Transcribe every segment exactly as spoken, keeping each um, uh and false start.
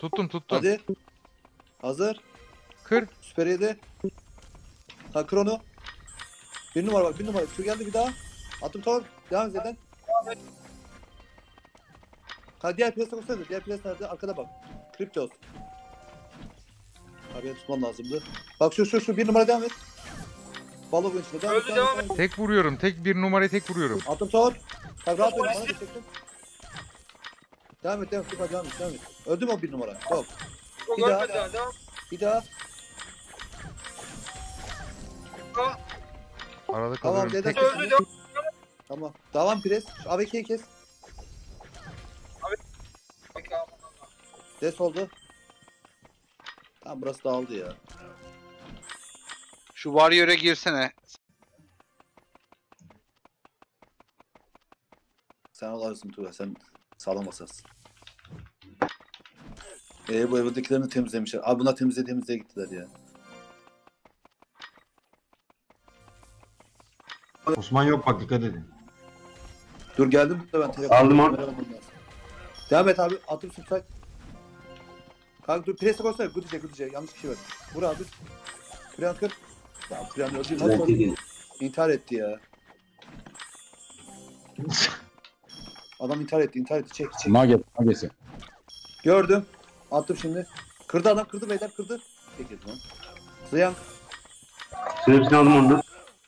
Tuttum tuttum. Hadi. Hazır. Kır. Süper yedi. Ha kır onu. Bir numara bak bir numara. Şu geldi bir daha. Atım tor. Devam et zaten. Ha diğer plase koysana. Diğer plase nerede? Arkada bak. Kriptos. Abi beni tutmam lazımdı. Bak şu şu şu bir numara devam et. Balo bu içinde. Devam et. Öldü, Devam devam et. Devam et. Tek vuruyorum. Tek bir numarayı tek vuruyorum. Atım tor. Tabii rahat oyna. Bana da çektim. Devam et devam et. Süper devam et. Devam et. Öldü mü o bir numara? Yok. Çok Bir daha. ölmedi daha. Devam. Bir daha. Devam. Arada Tamam, kalıyorum. dede. Tek. Öldü devam. Tamam. Devam pres. A V K'yi kes. Des oldu. Tamam burası dağıldı ya. Şu Warrior'a girsene. Sen olarsın Tuğra. Sen sağlam basarsın. Eee bu evdekilerini temizlemişler. Abi bunlar temizle temizle gittiler ya. Osman yok bak dikkat edin. Dur geldim de ben telefonu. Aldım onu. Devam et abi. Atım subside. Kanka dur presi koysana. Gudice Gudice. Yanlış kişi verdim. Vur abi. Kuran kır. Ya Kuran öldü. Nasıl öldü? İntihar etti ya. Adam intihar etti. İntihar etti. Çek çek. Mage, magesi. Gördüm. Attım şimdi. Kırdı adam. Kırdı beyler. Kırdı. Çekildi lan. Zıyan. Hepsini aldım onu.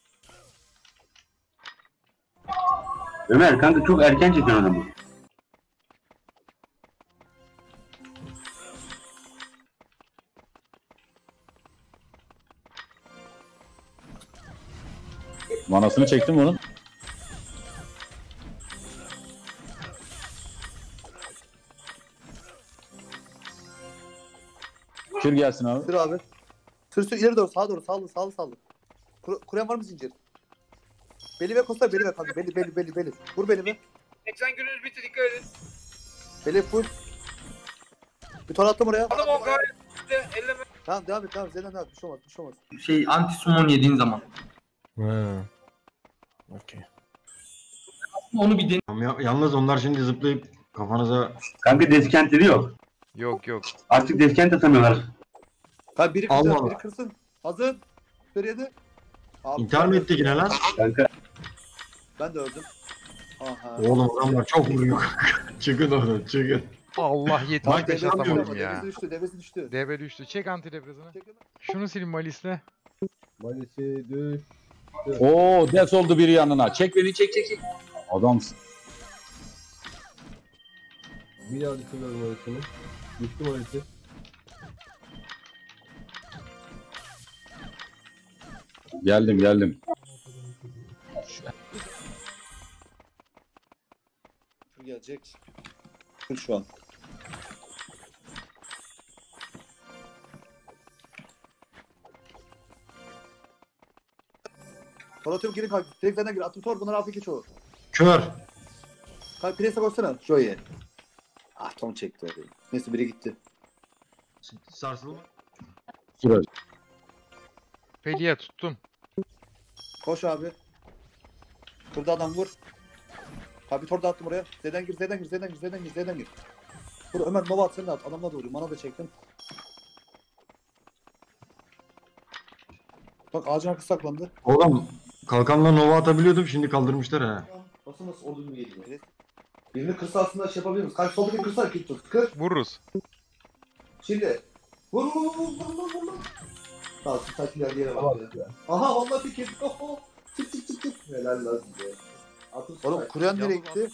Ömer kanka çok erken çekiyorsun adamı. Manasını çektim onun. Kür gelsin abi. Sür abi. Sür sür ileri doğru. Sağa doğru. Sağlı sağlı sağlı. Kur Kuren var mı zincir? Beli ve kosta beli ve kanka. Beli beli beli beli. Vur beli ve. seksen gününüz bitti, dikkat edin. Beli full. Bir ton attım oraya. Adam o gayet elleme. Tamam devam et devam et. Zeydan devam et. Bir şey olmaz. Bir şey olmaz. Şey anti summon yediğin zaman. Ha. Okey. Onu bir Ama ya- Yalnız onlar şimdi zıplayıp kafanıza... Kanka deskentleri yok. Yok yok. Artık deskent atamıyorlar. Kanka biri Allah kırsın. Allah. Biri kırsın. Hazır. Süper yedi. Abi, İntihar mı etti yine lan? Kanka Ben de öldüm. Aha. Oğlum adamlar çok vuruyor. Çıkın oradan çıkın. Allah Bak, yetmiş beş devesi atamadım düştü, ya. Devesi düştü. Devesi düştü. D B düştü. Çek antidepresanı. Çek onu. Şunu silin Malis'le. Malisi düş. Oo, des oldu biri yanına. Çek beni, çek çek çek. Adamsın. Bir daha düşürüyorum malisini. Düştü malisi. Geldim geldim. Dur gelecek. Dur şu an. Tor atıyorum geri kalk. Direklerden gir. Atım tor. Bunlar afk çoğu. Kör. Kalk prese koysana. Joey. Ah ton çekti orayı. Neyse biri gitti. Sarsılma. Sürer. Peliye tuttum. Koş abi. Kırdı adam vur. Tabi tor da attım oraya. Z'den gir, Z'den gir, Z'den gir, Z'den gir, Z'den gir. Vur Ömer Nova at sen de at. Adamla doğru. Mana da çektim. Bak ağacın arkası saklandı. Oğlum kalkanla nova atabiliyordum şimdi kaldırmışlar ha. Nasıl nasıl olduğunu geliyor. Birini kırsa aslında şey yapabilir miyiz? Kaç soldaki kırsa kim tut. Kır. Vururuz. Şimdi. Vur vur vur vur vur vur vur. Tamam şu sakiler yere bak ya. Aha vallahi bir kez. Oho. Çık çık çık çık. Helal lan size. Atın oğlum Kur'an nereye gitti?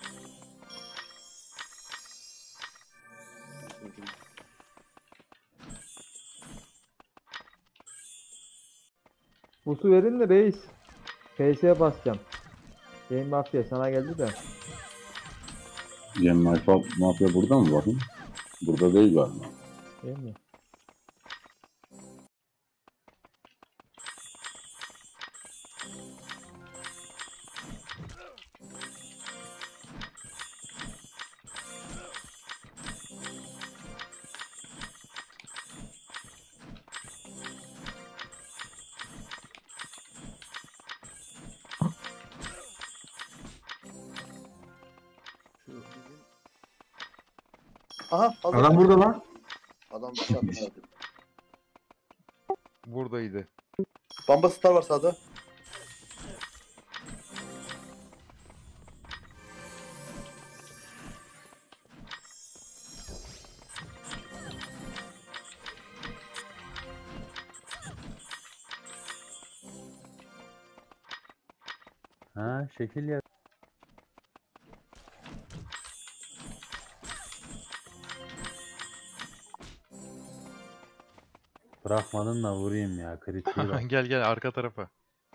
Busu verin de reis. P S'ye basacağım. Game Mafya sana geldi de. Cem Mafya, mafya burada mı bakın? Burada değil galiba. Değil mi? Aha. Adam burada lan. Adam bir şey yapmadı. Buradaydı. Bamba Star var sağda. Ha şekil ya. Bırakmadın da vurayım ya. Kritiği bak. Gel gel arka tarafa.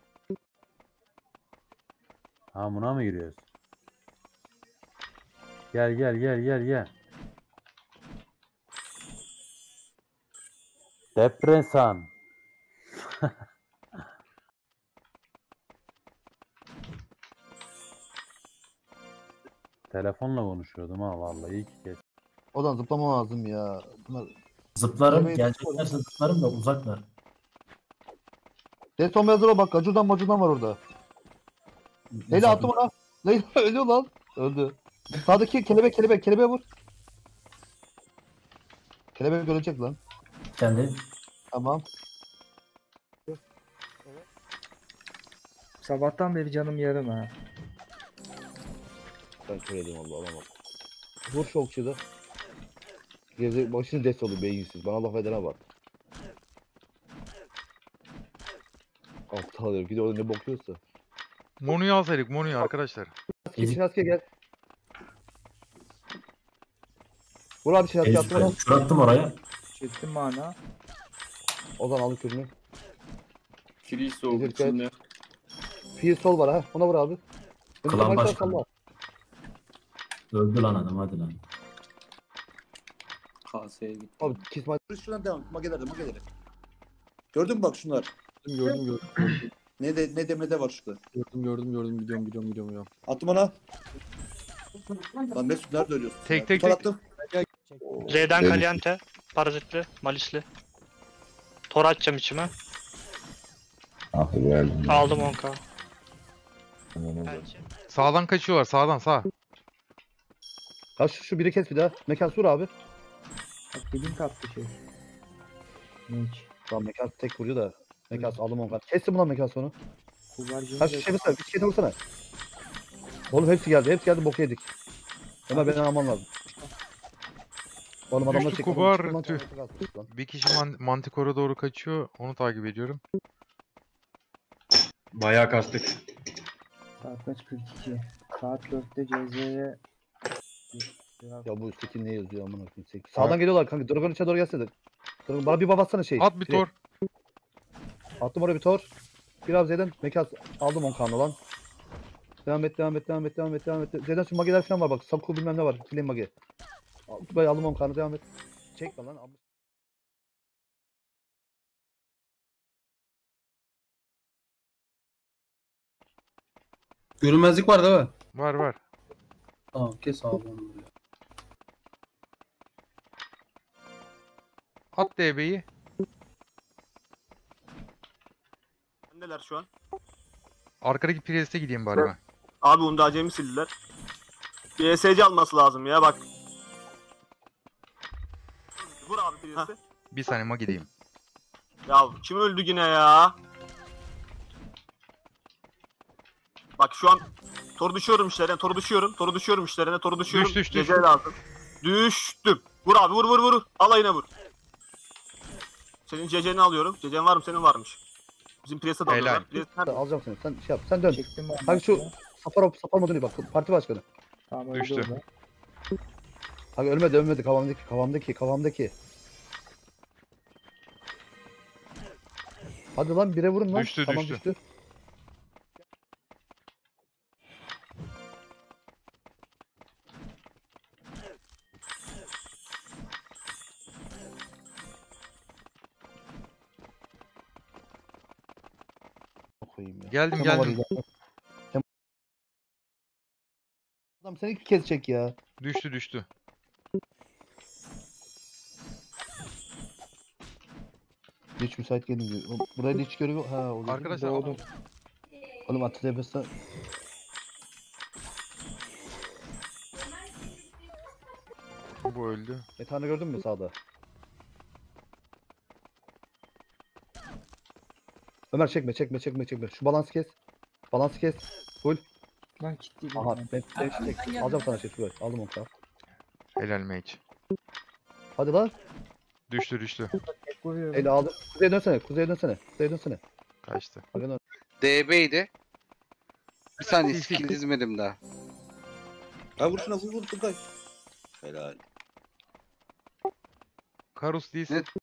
Ha buna mı giriyoruz? Gel gel gel gel gel. Depresan. Telefonla konuşuyordum ha vallahi iyi ki kes. Odan zıplama lazım ya. Bunlar... Zıplarım, Evet, geleceklerse zıplarım da uzaklar. Deston Bezir'e bak. Gacurdan macurdan var orada. Leyla attım ona. Leyla ölüyor lan. Öldü. Sağdaki kelebek kelebek kelebeğe vur. Kelebek ölecek lan. Kendi. Tamam. Sabahtan beri canım yarım ha. Ben söyledim Allah alamam. Vur şokçuda. Gezi başını des oluyor beyinsiz. Bana laf edene bak. Aptal herif. Bir de orada ne bakıyorsa. Monu'yu alsaydık Monu'yu arkadaşlar. Kesin asker gel. Vur abi Şinasi attı bana. Kür attım oraya. Çektim mana. Ozan aldı kürünü. Kiriz soğuk içinde. Fiil sol var ha. Ona vur abi. Klan Önce başkanı. salla. Öldü lan adam hadi lan. Kaseye git. Abi kisma. Şuradan devam. Mageler de mageleri. Gördün mü bak şunlar. Gördüm gördüm gördüm. Ne de ne demede var şurada. Gördüm gördüm gördüm gidiyorum gidiyorum gidiyorum ya. Attım ona. Lan Mesut nerede ölüyorsun? Tek, ya? tek, Tutar tek. attım. Z'den Kaliente, parazitli, malisli. Tor atacağım içime. Ah geldim. Aldım on K. Sağdan kaçıyorlar sağdan sağ. Ha şu, şu biri kes bir daha. Mekan sur abi. Bak dediğim kattı şey. Ne hiç. Lan Mekan tek vuruyor da. Mekan aldım onu. Kestim lan Mekan onu. Kubarcığını Ha şu şey mesela bir şey vursana. Oğlum hepsi geldi. Hepsi geldi boku yedik. Hemen beni alman lazım. Oğlum adamlar Düştü çekti. Kubar, Lan, tüh. lan. Bir kişi man Manticore'a doğru kaçıyor. Onu takip ediyorum. Bayağı kastık. Saat kaç? kırk iki. Saat dörtte C Z'ye Ya bu üstteki ne yazıyor amına koyayım sekiz. Sağdan geliyorlar kanka. Dragon içe doğru gelsene. Dragon bana bir babatsana şey. At bir tor. Attım oraya bir tor. Biraz Z'den Mekas aldım on kanlı lan. Devam et devam et devam et devam et devam et. Z'den şu mageler falan var bak. Saku bilmem ne var. Flame mage. Ben aldım on kanlı devam et. Çekme lan. Görünmezlik var değil mi? Var var. Tamam kes abi onu. At D B'yi. Neler şu an? Arkadaki Priest'e gideyim bari ben. Abi onu da acemi sildiler. Bir E S C alması lazım ya bak. Vur abi Priest'i. Bir saniye ma gideyim. Ya kim öldü yine ya? Bak şu an toru düşüyorum işlerine, toru düşüyorum, toru düşüyorum işlerine, toru düşüyorum. Düş, düş, düş. Gece lazım. Düştüm. Vur abi vur vur vur. Alayına vur. Senin C C'ni alıyorum. C C'nin var mı? Senin varmış. Bizim Priest'e Helal. dalıyorlar. Priest nerede? Alacağım seni. Sen şey yap. Sen dön. çektim mana. Kanka şu Safar Safar modunu bak. Parti başkanı. Tamam öldü Düştü. orada. Kanka ölmedi ölmedi. Kafamdaki kafamdaki kafamdaki. Hadi lan bire vurun lan. Düştü, tamam, düştü. düştü. Koyayım ya. Geldim Tamam, geldim. hadi gel. Adam seni iki kez çek ya. Düştü düştü. Hiç müsait gelin diyor. O- Buraya da hiç görüyor. Ha olur. Arkadaşlar Doğru. Oğlum atı debese. bu öldü. Metanı gördün mü sağda? Ömer çekme çekme çekme çekme. Şu balansı kes. Balansı kes. Full. Lan kitleydim. Aha ben, ben çek. Alacağım sana şey Full. Aldım onu tamam. Helal mage. Hadi lan. Düştü düştü. Vuruyorum. Eli aldım. Kuzeye dönsene. Kuzeye dönsene. Kuzeye dönsene. Kaçtı. Hadi dön. D B'ydi. Bir saniye Sil, sil, skill sil. dizmedim daha. Ha vur şuna vur vur Turgay. Helal. Karus değilsin. Ne?